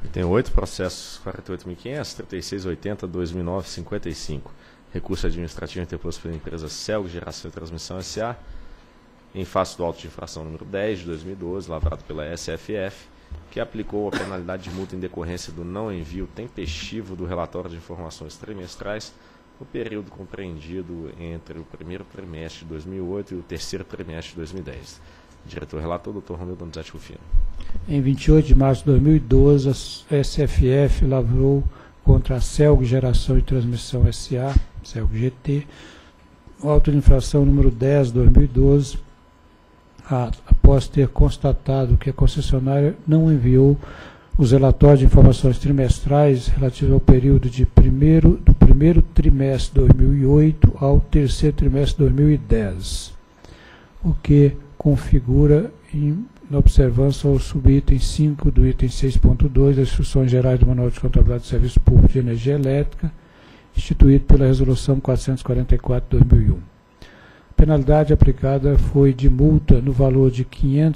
Tem 8 processos, 48.500, 3680, 2009, 55. Recurso administrativo interposto pela empresa CELG Geração e Transmissão S.A., em face do auto de infração número 10 de 2012, lavrado pela SFF, que aplicou a penalidade de multa em decorrência do não envio tempestivo do relatório de informações trimestrais no período compreendido entre o primeiro trimestre de 2008 e o terceiro trimestre de 2010. Diretor-relator, Dr. Romildo Donizete Rufino. Em 28 de março de 2012, a SFF lavrou contra a CELG Geração e Transmissão S.A., CELG GT, o auto de infração número 10 de 2012, após ter constatado que a concessionária não enviou os relatórios de informações trimestrais relativos ao período do primeiro trimestre de 2008 ao terceiro trimestre de 2010, o que configura na observância ao subitem 5 do item 6.2 das Instruções Gerais do Manual de Contabilidade do Serviço Público de Energia Elétrica, instituído pela Resolução 444 de 2001. A penalidade aplicada foi de multa no valor de R$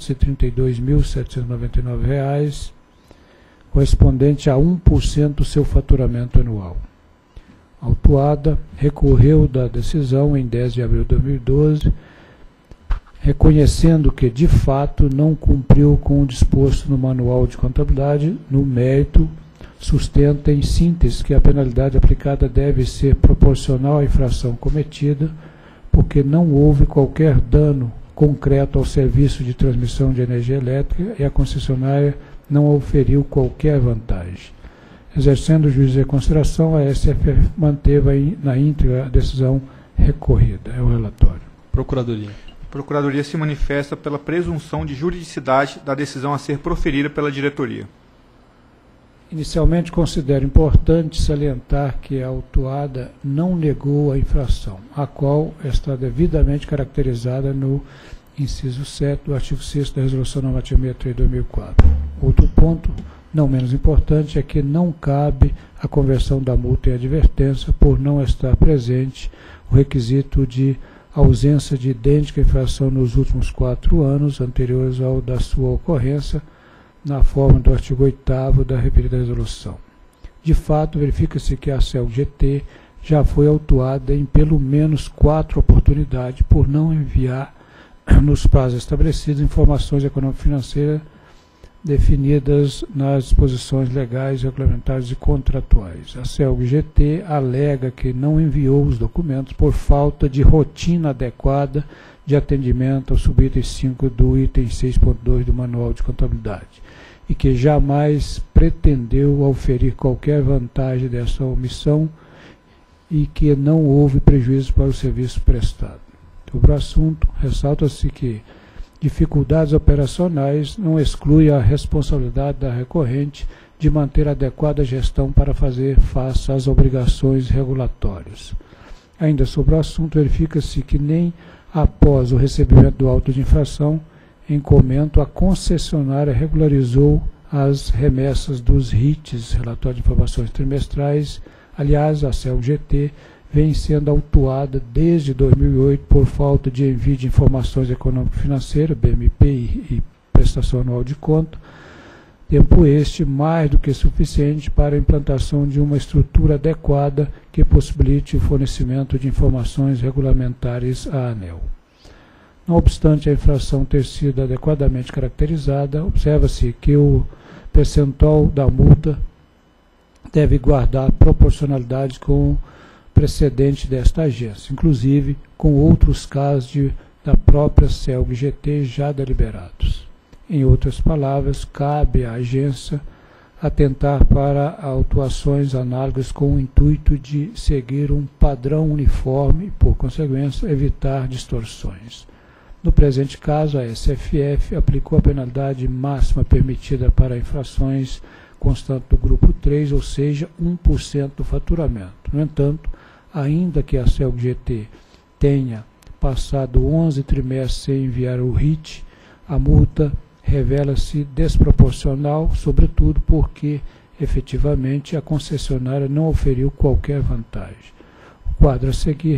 532.799, correspondente a 1% do seu faturamento anual. A autuada recorreu da decisão em 10 de abril de 2012, reconhecendo que, de fato, não cumpriu com o disposto no Manual de Contabilidade. No mérito, sustenta em síntese que a penalidade aplicada deve ser proporcional à infração cometida, porque não houve qualquer dano concreto ao serviço de transmissão de energia elétrica e a concessionária não oferiu qualquer vantagem. Exercendo o juízo de consideração, a SFF manteve na íntegra a decisão recorrida. É o relatório. Procuradoria. A Procuradoria se manifesta pela presunção de juridicidade da decisão a ser proferida pela diretoria. Inicialmente, considero importante salientar que a autuada não negou a infração, a qual está devidamente caracterizada no inciso 7 do artigo 6º da Resolução Normativa 63 de 2004. Outro ponto, não menos importante, é que não cabe a conversão da multa em advertência por não estar presente o requisito de ausência de idêntica infração nos últimos 4 anos anteriores ao da sua ocorrência, na forma do artigo 8º da referida resolução. De fato, verifica-se que a CELG GT já foi autuada em pelo menos 4 oportunidades por não enviar, nos prazos estabelecidos, informações econômico-financeiras definidas nas disposições legais, regulamentares e contratuais. A CELG GT alega que não enviou os documentos por falta de rotina adequada de atendimento ao subitem 5 do item 6.2 do Manual de Contabilidade e que jamais pretendeu auferir qualquer vantagem dessa omissão e que não houve prejuízo para o serviço prestado. Sobre o assunto, ressalta-se que dificuldades operacionais não excluem a responsabilidade da recorrente de manter adequada gestão para fazer face às obrigações regulatórias. Ainda sobre o assunto, verifica-se que nem após o recebimento do auto de infração, em comento, a concessionária regularizou as remessas dos RITs, relatório de informações trimestrais. Aliás, a CELG GT vem sendo autuada desde 2008 por falta de envio de informações econômico-financeiras, BMP e prestação anual de conta, tempo este mais do que suficiente para a implantação de uma estrutura adequada que possibilite o fornecimento de informações regulamentares à ANEEL. Não obstante a infração ter sido adequadamente caracterizada, observa-se que o percentual da multa deve guardar proporcionalidade com o precedente desta agência, inclusive com outros casos da própria CELG GT já deliberados. Em outras palavras, cabe à agência atentar para autuações análogas com o intuito de seguir um padrão uniforme e, por consequência, evitar distorções. No presente caso, a SFF aplicou a penalidade máxima permitida para infrações constantes do grupo 3, ou seja, 1% do faturamento. No entanto, ainda que a CELG GT tenha passado 11 trimestres sem enviar o RIT, a multa revela-se desproporcional, sobretudo porque, efetivamente, a concessionária não oferiu qualquer vantagem. O quadro a seguir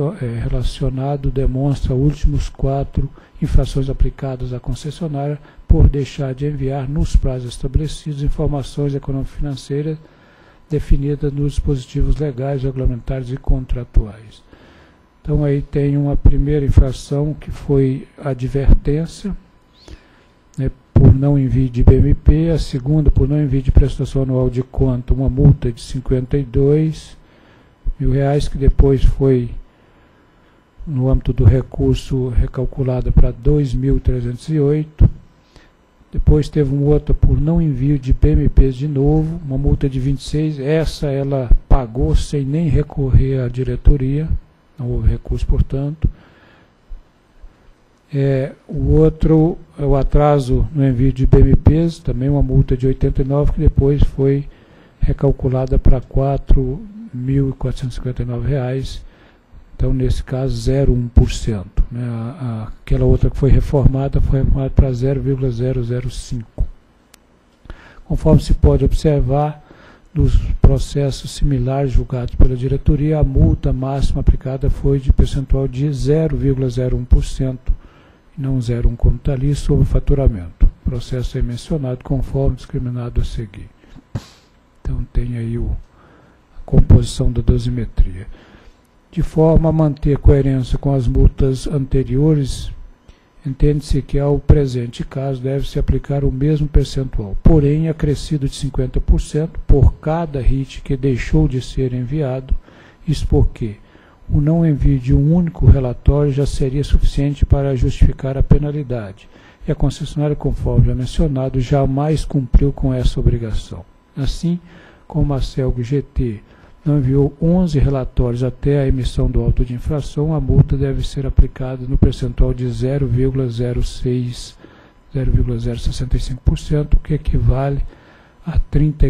relacionado demonstra os últimos 4 infrações aplicadas à concessionária por deixar de enviar nos prazos estabelecidos informações econômico-financeiras definidas nos dispositivos legais, regulamentares e contratuais. Então aí tem uma primeira infração que foi a advertência, né, por não envio de BMP, a segunda por não envio de prestação anual de conta, uma multa de R$52 mil, que depois foi, no âmbito do recurso, recalculada para 2.308. Depois teve uma outra por não envio de BMPs de novo, uma multa de 26. Essa ela pagou sem nem recorrer à diretoria, não houve recurso, portanto. O outro é o atraso no envio de BMPs, também uma multa de 89, que depois foi recalculada para R$4.459. Então, nesse caso, 0,1%. Né? Aquela outra que foi reformada para 0,005. Conforme se pode observar, dos processos similares julgados pela diretoria, a multa máxima aplicada foi de percentual de 0,01%, e não 0,1% como está ali, sobre o faturamento. O processo é mencionado conforme discriminado a seguir. Então, tem aí a composição da dosimetria. De forma a manter coerência com as multas anteriores, entende-se que ao presente caso deve-se aplicar o mesmo percentual, porém acrescido de 50% por cada RIT que deixou de ser enviado, isso porque o não envio de um único relatório já seria suficiente para justificar a penalidade, e a concessionária, conforme já mencionado, jamais cumpriu com essa obrigação. Assim, como a CELG GT não enviou 11 relatórios até a emissão do auto de infração, a multa deve ser aplicada no percentual de 0,065%, que equivale a R$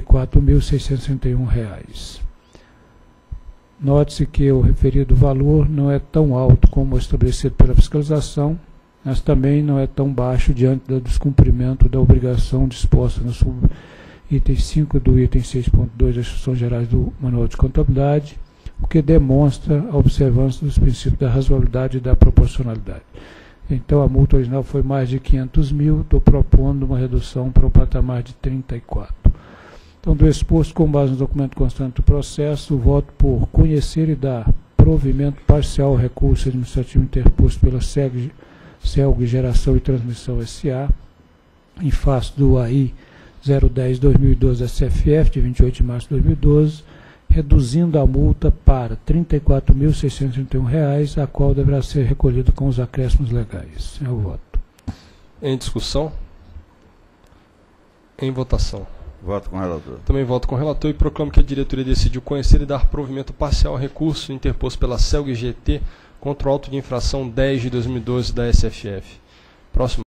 34.661. Note-se que o referido valor não é tão alto como estabelecido pela fiscalização, mas também não é tão baixo diante do descumprimento da obrigação disposta no item 5 do item 6.2 das instruções gerais do Manual de Contabilidade, o que demonstra a observância dos princípios da razoabilidade e da proporcionalidade. Então, a multa original foi mais de 500 mil, estou propondo uma redução para o patamar de 34. Então, do exposto, com base no documento constante do processo, voto por conhecer e dar provimento parcial ao recurso administrativo interposto pela CELG Geração e Transmissão S.A., em face do AI 010/2012 da CFF, de 28 de março de 2012, reduzindo a multa para R$ 34.631, a qual deverá ser recolhida com os acréscimos legais. É o voto. Em discussão? Em votação. Voto com o relator. Também voto com o relator e proclamo que a diretoria decidiu conhecer e dar provimento parcial ao recurso interposto pela CELG GT contra o auto de infração 10 de 2012 da SFF. Próximo.